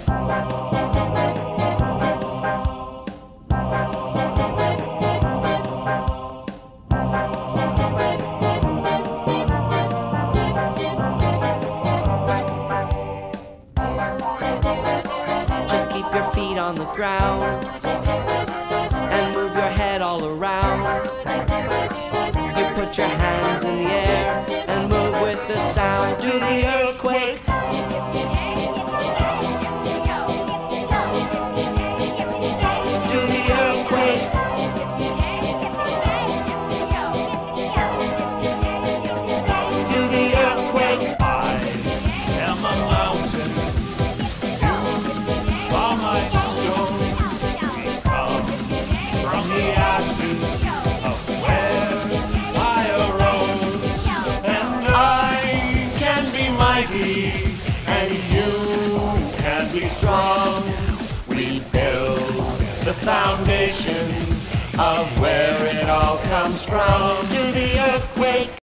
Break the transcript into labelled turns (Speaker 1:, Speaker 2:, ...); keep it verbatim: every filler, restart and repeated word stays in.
Speaker 1: Just keep your feet on the ground and move your head all around. You put your hands in the air and move with the sound. Do the earthquake. Do the earthquake. Do the earthquake.
Speaker 2: I am a mountain. You are my stone. We come from the ashes of where I arose. And I can be mighty, and you can be strong. We build the foundation of where it all comes from.
Speaker 1: Do the earthquake.